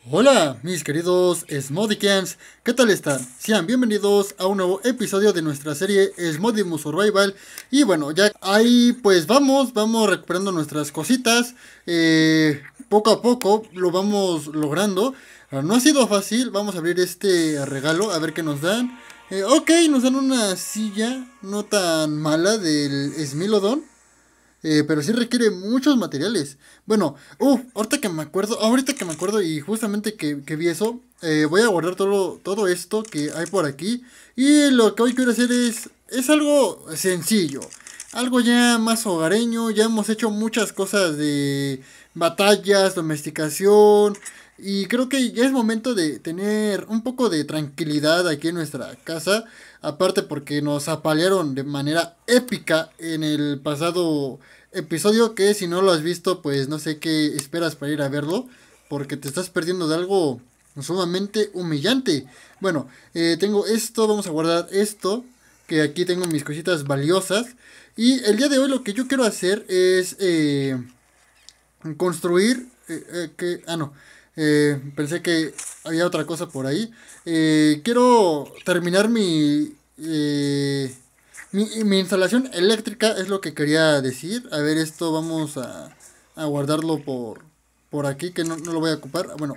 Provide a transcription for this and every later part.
Hola, mis queridos Smodicans, ¿qué tal están? Sean bienvenidos a un nuevo episodio de nuestra serie Smodimus Survival. Y bueno, ya ahí pues vamos recuperando nuestras cositas. Poco a poco lo vamos logrando. No ha sido fácil, vamos a abrir este regalo a ver qué nos dan. Ok, nos dan una silla no tan mala del Smilodon. Pero sí requiere muchos materiales. Bueno, ahorita que me acuerdo y justamente que vi eso, voy a guardar todo esto que hay por aquí. Y lo que hoy quiero hacer es algo sencillo, algo ya más hogareño. Ya hemos hecho muchas cosas de batallas, domesticación. Y creo que ya es momento de tener un poco de tranquilidad aquí en nuestra casa. Aparte porque nos apalearon de manera épica en el pasado episodio, que si no lo has visto pues no sé qué esperas para ir a verlo. Porque te estás perdiendo de algo sumamente humillante. Bueno, tengo esto, vamos a guardar esto. Que aquí tengo mis cositas valiosas. Y el día de hoy lo que yo quiero hacer es construir no, pensé que había otra cosa por ahí. Quiero terminar mi instalación eléctrica, es lo que quería decir. A ver, esto vamos a guardarlo por aquí, que no lo voy a ocupar. Bueno,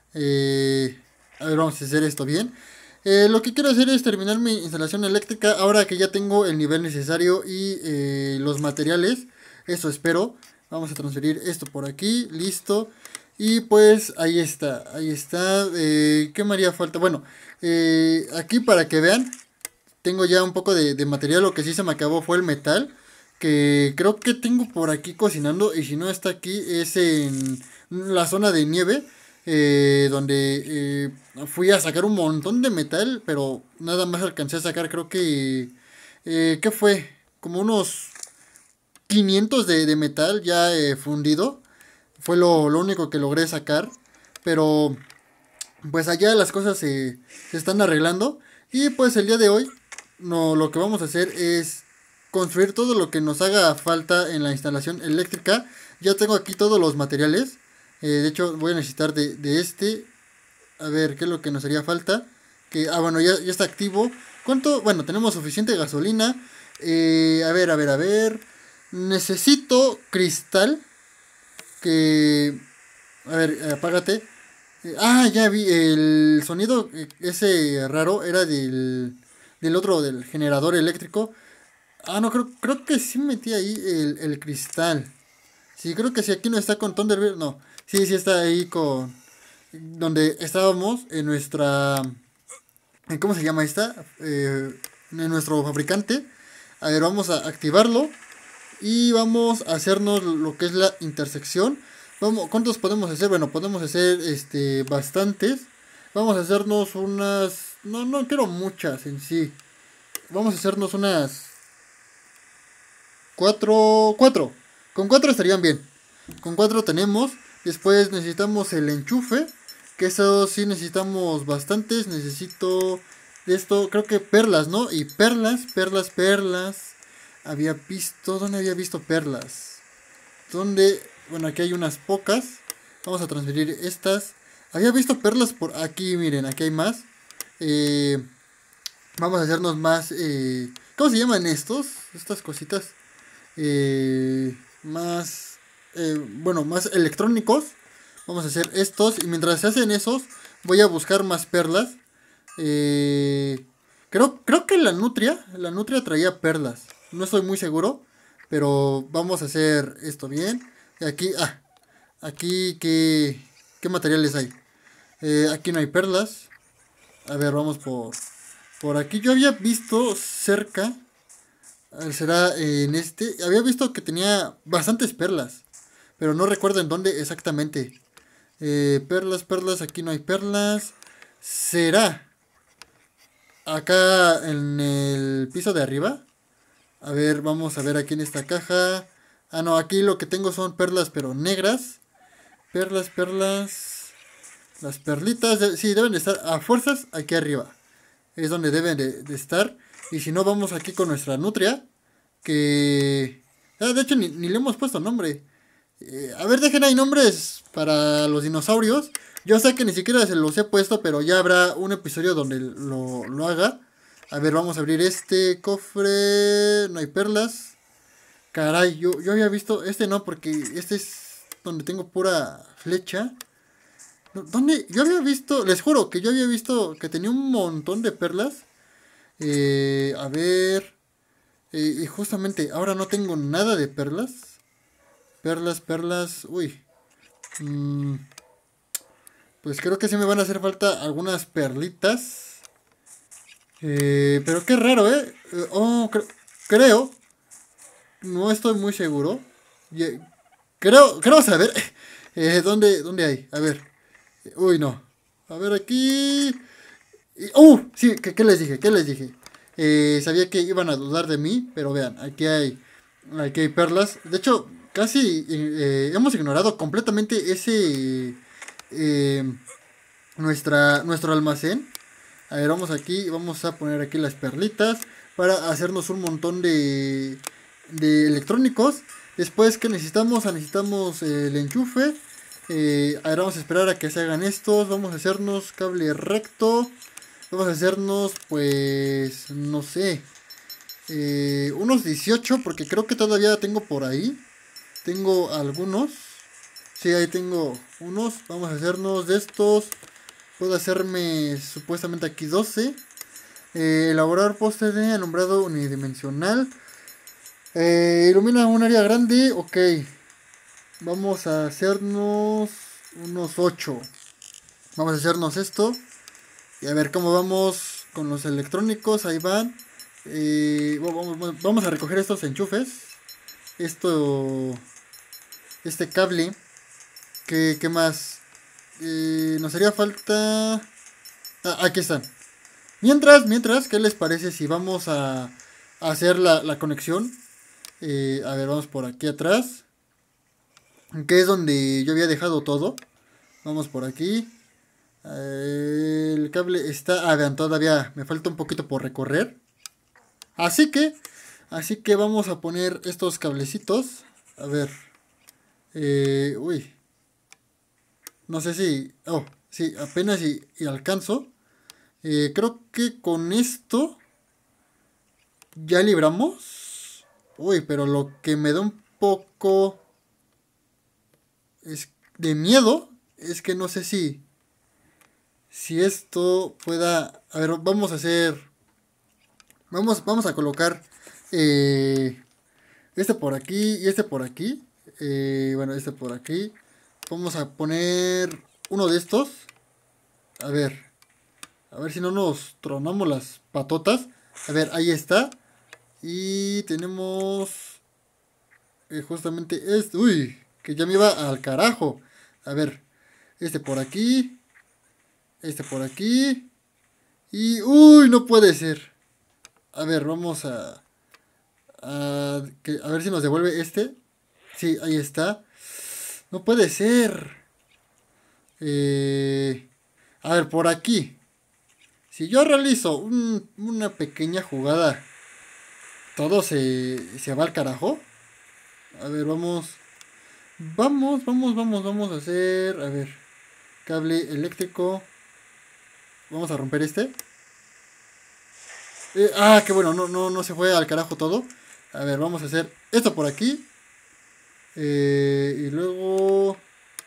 a ver, vamos a hacer esto bien. Lo que quiero hacer es terminar mi instalación eléctrica ahora que ya tengo el nivel necesario y los materiales. Eso espero. Vamos a transferir esto por aquí, listo. Y pues ahí está, ahí está. ¿Qué me haría falta? Bueno, aquí para que vean, tengo ya un poco de material. Lo que sí se me acabó fue el metal, que creo que tengo por aquí cocinando. Y si no está aquí, es en la zona de nieve, donde fui a sacar un montón de metal, pero nada más alcancé a sacar, creo que... ¿Qué fue? Como unos 500 de metal ya fundido. Fue lo único que logré sacar. Pero pues allá las cosas se están arreglando. Y pues el día de hoy no, lo que vamos a hacer es construir todo lo que nos haga falta en la instalación eléctrica. Ya tengo aquí todos los materiales. De hecho voy a necesitar de este. A ver, ¿qué es lo que nos haría falta? Bueno, ya está activo. ¿Cuánto? Bueno, tenemos suficiente gasolina. A ver. Necesito cristal. Que... A ver, apágate. Ya vi. El sonido ese raro era del otro, del generador eléctrico. No, creo que sí metí ahí el cristal. Sí, creo que si aquí no está con Thunderbird, no. Sí, sí está ahí con... Donde estábamos en nuestra... ¿Cómo se llama esta? En nuestro fabricante. A ver, vamos a activarlo. Y vamos a hacernos lo que es la intersección. ¿Cuántos podemos hacer? Bueno, podemos hacer bastantes. Vamos a hacernos unas... No quiero muchas en sí. Vamos a hacernos unas... Cuatro. Con cuatro estarían bien. Con cuatro tenemos. Después necesitamos el enchufe. Que eso sí necesitamos bastantes. Necesito de esto, creo que perlas, ¿no? Y perlas. ¿Dónde había visto perlas? ¿Dónde? Bueno, aquí hay unas pocas. Vamos a transferir estas. Había visto perlas por aquí, miren, aquí hay más. Vamos a hacernos más... ¿cómo se llaman estos? Estas cositas. Más... bueno, más electrónicos. Vamos a hacer estos. Y mientras se hacen esos, voy a buscar más perlas. Creo que la nutria traía perlas. No estoy muy seguro. Pero vamos a hacer esto bien. Aquí, ¿qué materiales hay? Aquí no hay perlas. A ver, vamos por aquí. Yo había visto cerca. A ver, será en este. Había visto que tenía bastantes perlas. Pero no recuerdo en dónde exactamente. Perlas. Aquí no hay perlas. ¿Será acá en el piso de arriba? A ver, vamos a ver aquí en esta caja. No, aquí lo que tengo son perlas, pero negras. Perlas. Las perlitas, sí, deben de estar a fuerzas aquí arriba. Es donde deben de estar. Y si no, vamos aquí con nuestra nutria. Que... de hecho, ni le hemos puesto nombre. A ver, dejen ahí nombres para los dinosaurios. Yo sé que ni siquiera se los he puesto, pero ya habrá un episodio donde lo haga. A ver, vamos a abrir este cofre. No hay perlas. Caray, yo había visto... Este no, porque este es donde tengo pura flecha. ¿Dónde? Yo había visto... Les juro que yo había visto que tenía un montón de perlas. A ver... y justamente ahora no tengo nada de perlas. Perlas, perlas... Uy. Mm, pues creo que sí me van a hacer falta algunas perlitas. Pero qué raro, ¿eh? Creo. No estoy muy seguro. Ye- creo saber. ¿Dónde hay? A ver. Uy, no. A ver aquí. Sí, ¿qué les dije? ¿Qué les dije? Sabía que iban a dudar de mí, pero vean, aquí hay perlas. De hecho, casi hemos ignorado completamente ese eh, nuestro almacén. A ver, vamos aquí, vamos a poner aquí las perlitas para hacernos un montón de electrónicos. Después, ¿qué necesitamos? Necesitamos el enchufe. A ver, vamos a esperar a que se hagan estos. Vamos a hacernos cable recto. Vamos a hacernos, pues, no sé, unos 18, porque creo que todavía tengo por ahí. Tengo algunos. Sí, ahí tengo unos. Vamos a hacernos de estos. Puedo hacerme supuestamente aquí 12. Elaborar poste de alumbrado unidimensional. Ilumina un área grande. Ok. Vamos a hacernos unos 8. Vamos a hacernos esto. Y a ver cómo vamos con los electrónicos. Ahí van. Vamos a recoger estos enchufes. Esto. Este cable. ¿Qué más? Nos haría falta... aquí están. Mientras, ¿qué les parece si vamos a hacer la conexión? A ver, vamos por aquí atrás. Que es donde yo había dejado todo. Vamos por aquí. El cable está... vean, todavía me falta un poquito por recorrer. Así que... Así que vamos a poner estos cablecitos. A ver. Uy. No sé si... Oh, sí, apenas y alcanzo. Creo que con esto ya libramos. Uy, pero lo que me da un poco es de miedo es que no sé si esto pueda... A ver, vamos a hacer... Vamos a colocar este por aquí y este por aquí. Bueno, este por aquí. Vamos a poner uno de estos. A ver. A ver si no nos tronamos las patotas. A ver, ahí está. Y tenemos justamente este. Uy, que ya me iba al carajo. A ver, este por aquí. Este por aquí. Y... Uy, no puede ser. A ver, vamos a ver si nos devuelve este. Sí, ahí está. No puede ser. Eh, a ver, por aquí. Si yo realizo una pequeña jugada, todo se va al carajo. A ver, vamos. Vamos a hacer. A ver, cable eléctrico. Vamos a romper este. Qué bueno, no se fue al carajo todo. A ver, vamos a hacer esto por aquí. Y luego...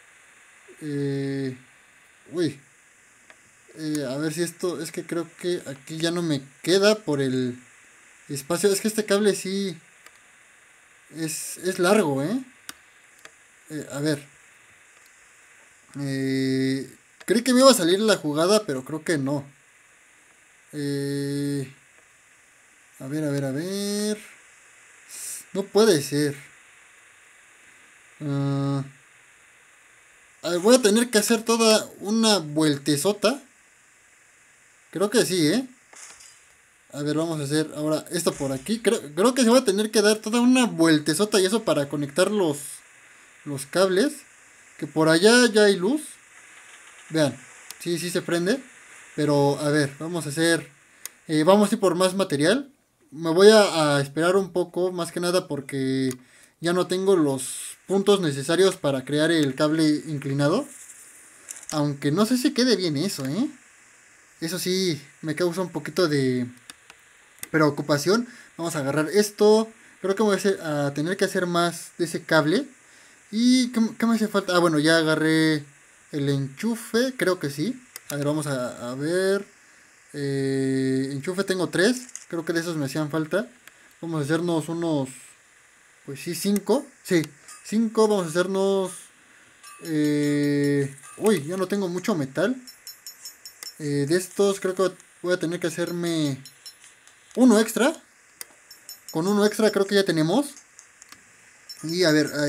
eh, uy. A ver si esto... Es que creo que aquí ya no me queda por el espacio. Es que este cable sí... Es largo, ¿eh? A ver. Creí que me iba a salir la jugada, pero creo que no. Eh, a ver. No puede ser. Ah, a ver, voy a tener que hacer toda una vueltezota. Creo que sí, ¿eh? A ver, vamos a hacer ahora esto por aquí. Creo que se va a tener que dar toda una vueltezota y eso para conectar los cables. Que por allá ya hay luz. Vean, sí se prende. Pero a ver, vamos a hacer... vamos a ir por más material. Me voy a esperar un poco, más que nada porque ya no tengo los puntos necesarios para crear el cable inclinado. Aunque no sé si quede bien eso, ¿eh? Eso sí, me causa un poquito de preocupación. Vamos a agarrar esto. Creo que voy a tener que hacer más de ese cable. ¿Y qué me hace falta? Ah, bueno, ya agarré el enchufe. Creo que sí. A ver, vamos a ver. Enchufe tengo tres. Creo que de esos me hacían falta. Vamos a hacernos unos... Pues sí, cinco. Sí, cinco. Vamos a hacernos... Uy, ya no tengo mucho metal. De estos creo que voy a tener que hacerme uno extra. Con uno extra creo que ya tenemos. Y a ver,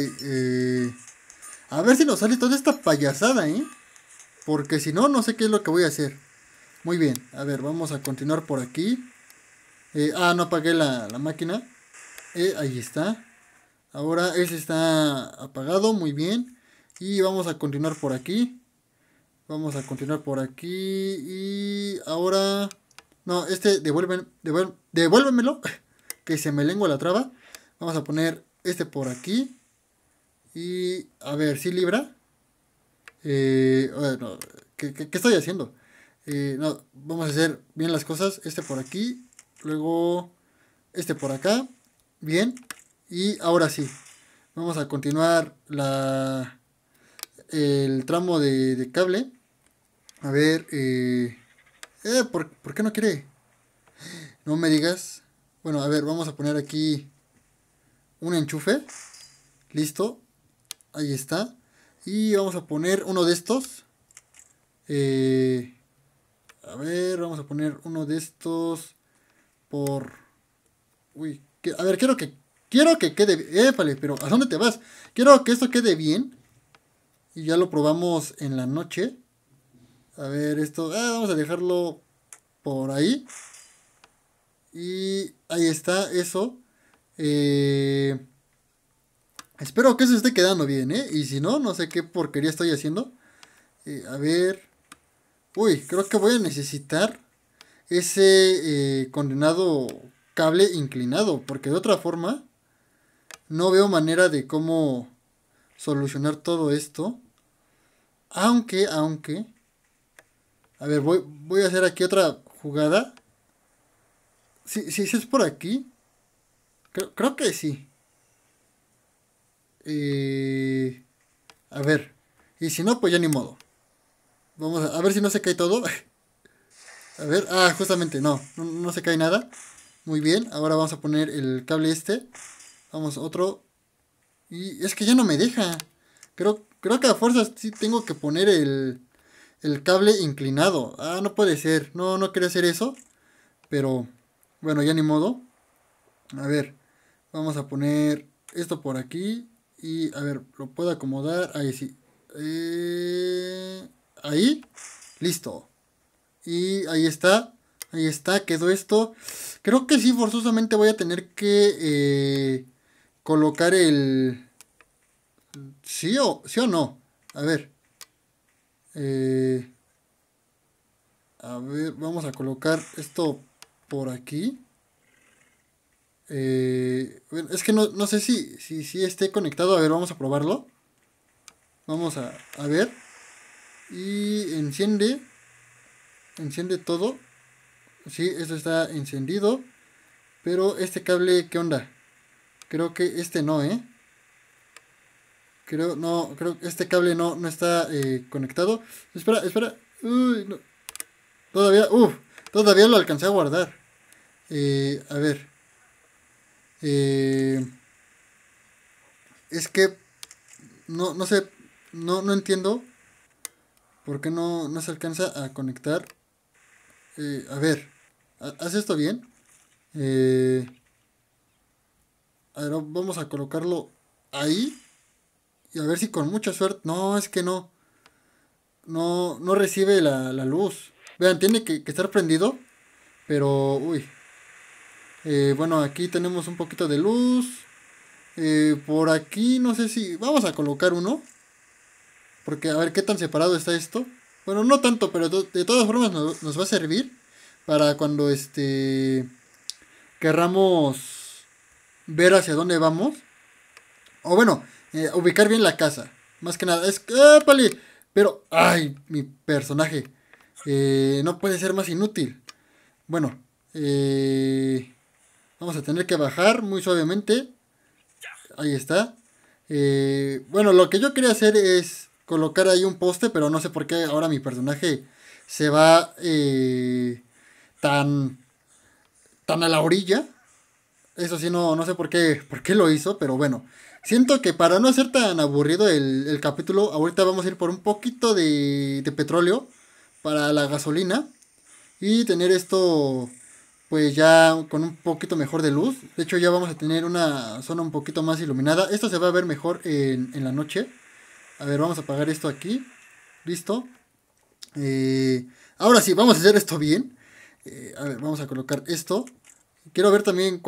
a ver si nos sale toda esta payasada, ¿eh? Porque si no, no sé qué es lo que voy a hacer. Muy bien, a ver, vamos a continuar por aquí. No apagué la máquina. Ahí está. Ahora ese está apagado, muy bien. Y vamos a continuar por aquí. Vamos a continuar por aquí. Y ahora... No, devuélvemelo. Que se me lengua la traba. Vamos a poner este por aquí. Y a ver si libra. Bueno, ¿qué estoy haciendo? No, vamos a hacer bien las cosas. Este por aquí. Luego este por acá. Bien. Y ahora sí. Vamos a continuar el tramo de cable. A ver. ¿Por qué no quiere? No me digas. Bueno, a ver, vamos a poner aquí un enchufe. Listo. Ahí está. Y vamos a poner uno de estos. A ver, vamos a poner uno de estos por... Uy, a ver, quiero que quede... Épale, pero ¿a dónde te vas? Quiero que esto quede bien. Y ya lo probamos en la noche. A ver, esto... vamos a dejarlo por ahí. Y ahí está, eso. Eh, Espero que eso esté quedando bien, ¿eh? Y si no, no sé qué porquería estoy haciendo. A ver... Uy, creo que voy a necesitar ese condenado cable inclinado, porque de otra forma no veo manera de cómo solucionar todo esto. Aunque, a ver, voy a hacer aquí otra jugada. Si es por aquí, creo que sí. Eh, a ver, y si no, pues ya ni modo. Vamos a ver si no se cae todo. A ver, justamente no se cae nada. Muy bien, ahora vamos a poner el cable este. Vamos, otro. Y es que ya no me deja. Creo que a fuerzas sí tengo que poner el cable inclinado. No puede ser. No quería hacer eso. Pero bueno, ya ni modo. A ver, vamos a poner esto por aquí. Y a ver, lo puedo acomodar. Ahí sí. Ahí. Listo. Y ahí está. Ahí está, quedó esto. Creo que sí, forzosamente voy a tener que colocar el... ¿Sí o no? A ver. Eh, a ver, vamos a colocar esto por aquí. Bueno, es que no sé si esté conectado. A ver, vamos a probarlo. Vamos a ver. Y enciende. Enciende todo. Sí, esto está encendido. Pero este cable, ¿qué onda? Creo que este no, ¿eh? Creo que este cable no está conectado. Espera. Uy, no. Todavía lo alcancé a guardar. A ver. Eh, es que no sé, no entiendo por qué no se alcanza a conectar. A ver, haz esto bien. Eh, a ver, vamos a colocarlo ahí. Y a ver si con mucha suerte. No, es que no recibe la luz. Vean, tiene que estar prendido. Pero, uy. Bueno, aquí tenemos un poquito de luz. Por aquí no sé si... Vamos a colocar uno. Porque a ver qué tan separado está esto. Bueno, no tanto, pero de todas formas nos va a servir. Para cuando querramos ver hacia dónde vamos. O bueno, ubicar bien la casa. Más que nada. ¡Épale! Pero, ay, mi personaje. No puede ser más inútil. Bueno, vamos a tener que bajar muy suavemente. Ahí está. Bueno, lo que yo quería hacer es colocar ahí un poste, pero no sé por qué ahora mi personaje se va tan, tan a la orilla. Eso sí, no sé por qué lo hizo, pero bueno. Siento que para no ser tan aburrido el capítulo, ahorita vamos a ir por un poquito de petróleo para la gasolina y tener esto pues ya con un poquito mejor de luz. De hecho ya vamos a tener una zona un poquito más iluminada. Esto se va a ver mejor en la noche. A ver, vamos a apagar esto aquí. Listo. Ahora sí, vamos a hacer esto bien. A ver, vamos a colocar esto. Quiero ver también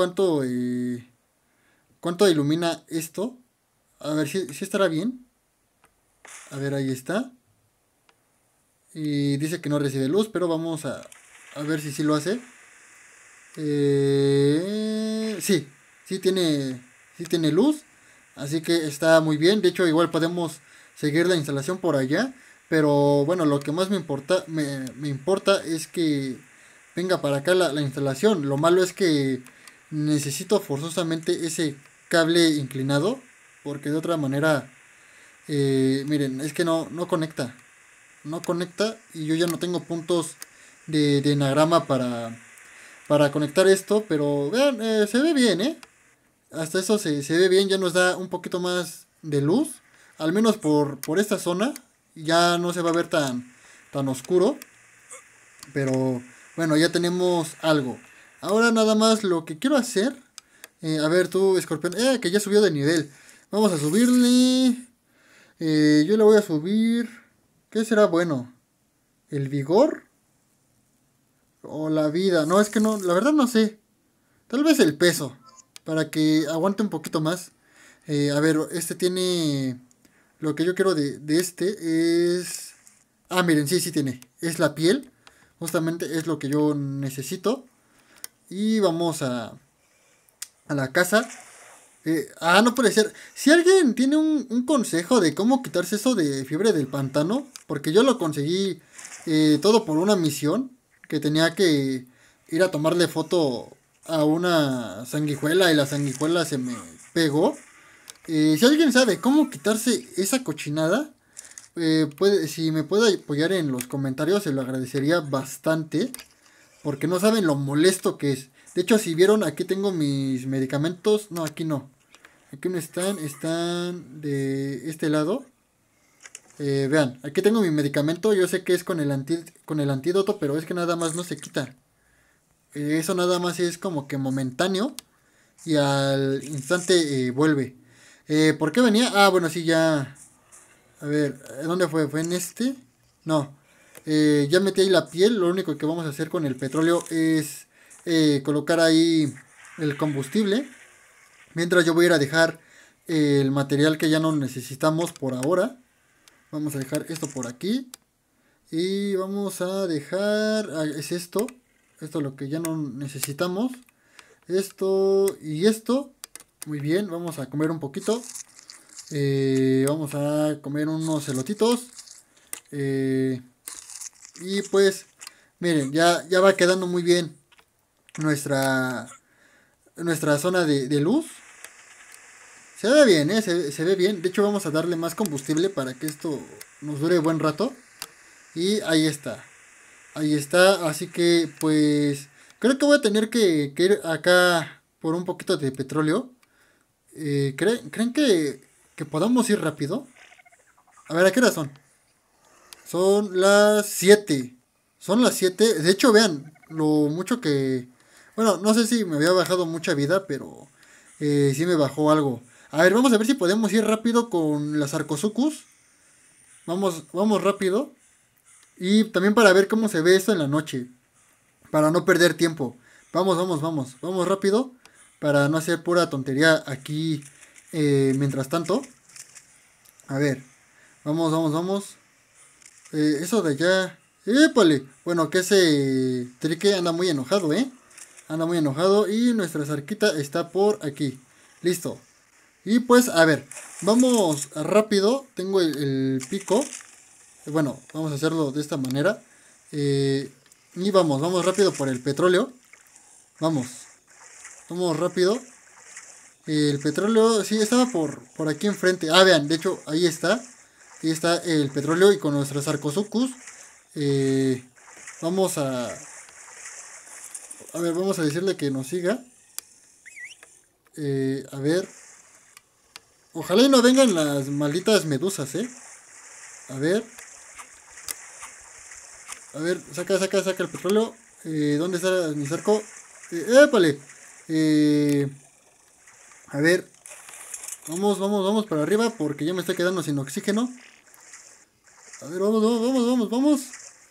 cuánto ilumina esto. A ver si estará bien. A ver, ahí está. Y dice que no recibe luz, pero vamos a ver si sí lo hace. Sí, sí tiene luz. Así que está muy bien. De hecho, igual podemos seguir la instalación por allá. Pero bueno, lo que más me importa es que venga para acá la instalación. Lo malo es que necesito forzosamente ese cable inclinado. Porque de otra manera, miren, es que no conecta. No conecta y yo ya no tengo puntos de enagrama para conectar esto. Pero vean, se ve bien, ¿eh? Hasta eso se ve bien, ya nos da un poquito más de luz. Al menos por esta zona. Ya no se va a ver tan oscuro. Pero bueno, ya tenemos algo. Ahora nada más lo que quiero hacer. A ver tú, escorpión. Que ya subió de nivel. Vamos a subirle. Yo le voy a subir. ¿Qué será bueno? ¿El vigor? ¿O la vida? No, es que no, la verdad no sé. Tal vez el peso. Para que aguante un poquito más. A ver, este tiene... Lo que yo quiero de este es... Ah, miren, sí tiene. Es la piel. Justamente es lo que yo necesito. Y vamos a la casa. No puede ser. Si alguien tiene un consejo de cómo quitarse eso de fiebre del pantano. Porque yo lo conseguí todo por una misión. Que tenía que ir a tomarle foto a una sanguijuela. Y la sanguijuela se me pegó. Si alguien sabe cómo quitarse esa cochinada, si me puede apoyar en los comentarios, se lo agradecería bastante. Porque no saben lo molesto que es. De hecho, si vieron, aquí tengo mis medicamentos. No, aquí no. Aquí no están de este lado. Vean, aquí tengo mi medicamento. Yo sé que es con el antídoto, pero es que nada más no se quita. Eso nada más es como que momentáneo. Y al instante vuelve. ¿Por qué venía? Bueno, sí, ya. A ver, ¿dónde fue? ¿Fue en este? No. Ya metí ahí la piel. Lo único que vamos a hacer con el petróleo es colocar ahí el combustible. Mientras yo voy a ir a dejar el material que ya no necesitamos por ahora. Vamos a dejar esto por aquí. Y vamos a dejar... es esto. Esto es lo que ya no necesitamos. Esto y esto. Muy bien, vamos a comer un poquito. Vamos a comer unos elotitos. Y pues, miren, ya va quedando muy bien nuestra zona de luz. Se ve bien, se ve bien. De hecho, vamos a darle más combustible para que esto nos dure buen rato. Y ahí está. Ahí está. Así que, pues, creo que voy a tener que ir acá por un poquito de petróleo. ¿Creen que podamos ir rápido? A ver, ¿a qué hora son? Son las 7. Son las 7. De hecho, vean lo mucho que... Bueno, no sé si me había bajado mucha vida, pero sí me bajó algo. A ver, vamos a ver si podemos ir rápido con las Arcosucus. Vamos rápido. Y también para ver cómo se ve esto en la noche. Para no perder tiempo. Vamos rápido. Para no hacer pura tontería aquí mientras tanto. A ver. Vamos. Eso de allá. ¡Épale! Bueno, que ese trique anda muy enojado, ¿eh? Anda muy enojado. Y nuestra zarquita está por aquí. Listo. Y pues, a ver. Vamos rápido. Tengo el pico. Bueno, vamos a hacerlo de esta manera. Y vamos rápido por el petróleo. Vamos, vamos rápido. El petróleo, sí, estaba por aquí enfrente. Ah, vean, de hecho, ahí está. Ahí está el petróleo y con nuestros Arcosucus. eh, vamos a ver, vamos a decirle que nos siga. A ver. Ojalá y no vengan las malditas medusas, ¿eh? A ver. A ver, saca el petróleo. ¿Dónde está mi cerco? ¡Épale! Eh, a ver. Vamos para arriba porque ya me estoy quedando sin oxígeno. A ver, vamos.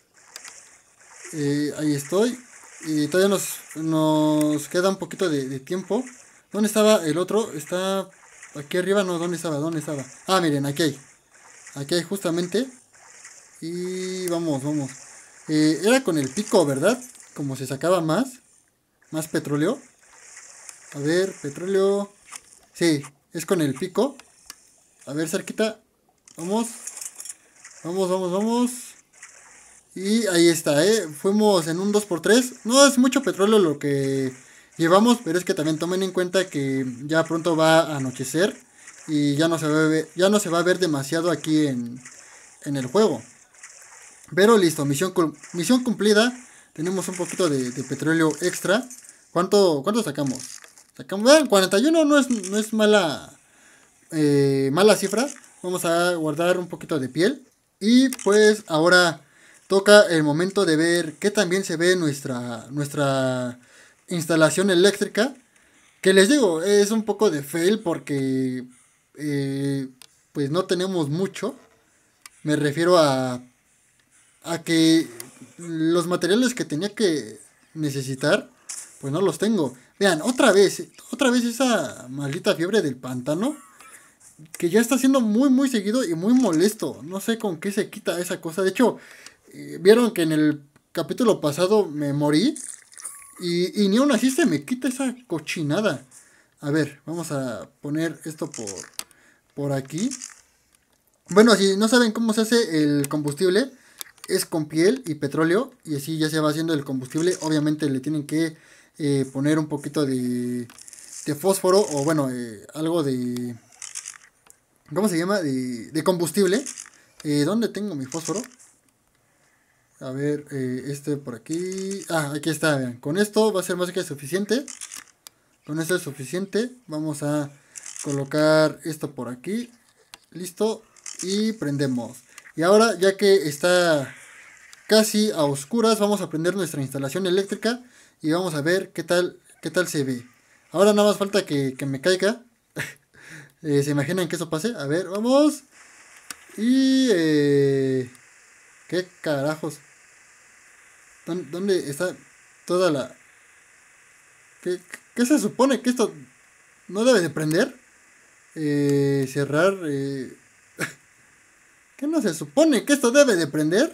Ahí estoy. Y todavía nos queda un poquito de tiempo. ¿Dónde estaba el otro? Está aquí arriba, no, ¿dónde estaba? Ah, miren, aquí hay. Aquí hay justamente. Y vamos. Era con el pico, ¿verdad? Como se sacaba más petróleo. A ver, petróleo. Sí, es con el pico. A ver, cerquita. Vamos. Vamos. Y ahí está, fuimos en un 2x3. No es mucho petróleo lo que llevamos, pero es que también tomen en cuenta que ya pronto va a anochecer y ya no se va a ver demasiado aquí en el juego. Pero listo, misión cumplida. Tenemos un poquito de petróleo extra. ¿Cuánto sacamos? Sacamos, 41 no es mala cifra. Vamos a guardar un poquito de piel. Y pues ahora toca el momento de ver qué también se ve nuestra instalación eléctrica. Que les digo, es un poco de fail porque pues no tenemos mucho. Me refiero a que los materiales que tenía que necesitar, pues no los tengo. Vean, otra vez esa maldita fiebre del pantano que ya está siendo muy seguido y muy molesto. No sé con qué se quita esa cosa. De hecho, vieron que en el capítulo pasado me morí. Y ni aún así se me quita esa cochinada. A ver, vamos a poner esto por aquí. Bueno, si no saben cómo se hace el combustible, es con piel y petróleo. Y así ya se va haciendo el combustible. Obviamente le tienen que poner un poquito de fósforo. O bueno, algo de... ¿Cómo se llama? De combustible. ¿Dónde tengo mi fósforo? A ver, este por aquí. Ah, aquí está, vean. Con esto va a ser más que suficiente. Con esto es suficiente. Vamos a colocar esto por aquí. Listo. Y prendemos. Y ahora, ya que está casi a oscuras, vamos a prender nuestra instalación eléctrica. Y vamos a ver qué tal se ve. Ahora nada más falta que me caiga. ¿Se imaginan que eso pase? A ver, vamos. Y... ¿qué carajos? ¿Dónde está toda la... ¿Qué se supone que esto no debe de prender? Cerrar... ¿Qué no se supone que esto debe de prender?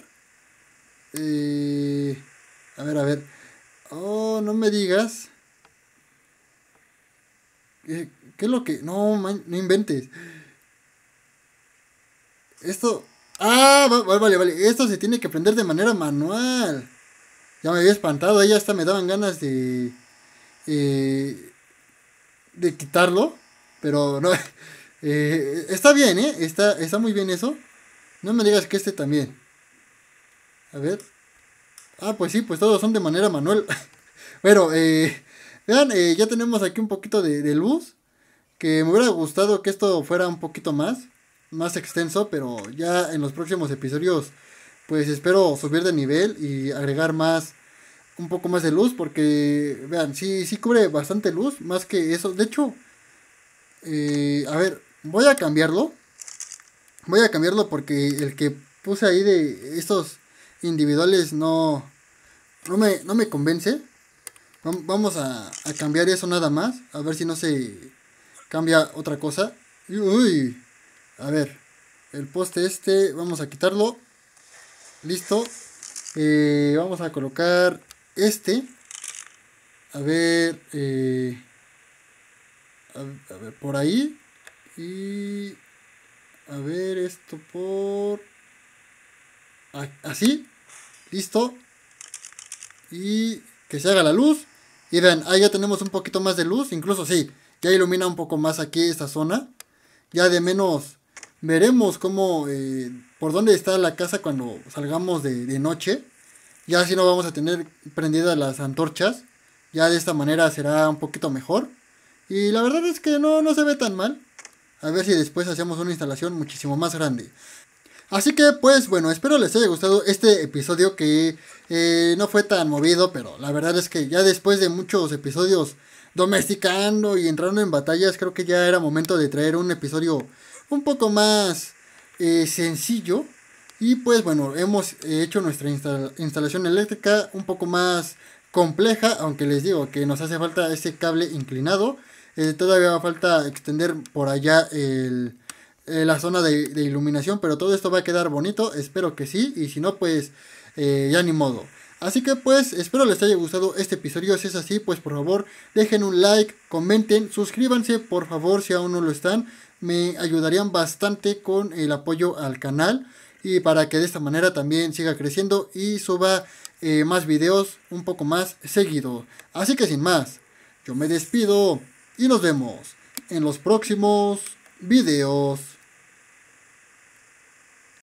Eh, a ver. Oh, no me digas. ¿Qué es lo que...? No, no inventes. Esto... Ah, vale. Esto se tiene que prender de manera manual. Ya me había espantado. Ahí hasta me daban ganas eh, de quitarlo. Pero no. Está bien, ¿eh? Está muy bien eso. No me digas que este también. A ver. Ah, pues sí, pues todos son de manera manual. Bueno, vean, ya tenemos aquí un poquito de luz. Que me hubiera gustado que esto fuera un poquito más extenso. Pero ya en los próximos episodios, pues espero subir de nivel y agregar un poco más de luz. Porque, vean, sí cubre bastante luz. Más que eso. De hecho, a ver, voy a cambiarlo. Voy a cambiarlo porque el que puse ahí de estos individuales no me convence. Vamos a cambiar eso nada más. A ver si no se cambia otra cosa. Uy, a ver, el poste este, vamos a quitarlo. Listo. Vamos a colocar este. A ver, a ver, por ahí. Y a ver, esto por... Así, listo. Y que se haga la luz. Y vean, ahí ya tenemos un poquito más de luz. Incluso sí, ya ilumina un poco más aquí esta zona. Ya de menos veremos cómo, por dónde está la casa cuando salgamos de noche. Ya así no vamos a tener prendidas las antorchas. Ya de esta manera será un poquito mejor. Y la verdad es que no se ve tan mal. A ver si después hacemos una instalación muchísimo más grande. Así que pues bueno, espero les haya gustado este episodio que no fue tan movido, pero la verdad es que ya después de muchos episodios domesticando y entrando en batallas, creo que ya era momento de traer un episodio un poco más sencillo. Y pues bueno, hemos hecho nuestra instalación eléctrica un poco más compleja, aunque les digo que nos hace falta ese cable inclinado. Todavía falta extender por allá la zona de iluminación, pero todo esto va a quedar bonito, espero que sí, y si no, pues ya ni modo. Así que pues espero les haya gustado este episodio. Si es así, pues por favor dejen un like, comenten, suscríbanse por favor si aún no lo están. Me ayudarían bastante con el apoyo al canal y para que de esta manera también siga creciendo y suba más videos un poco más seguido. Así que sin más, yo me despido y nos vemos en los próximos videos.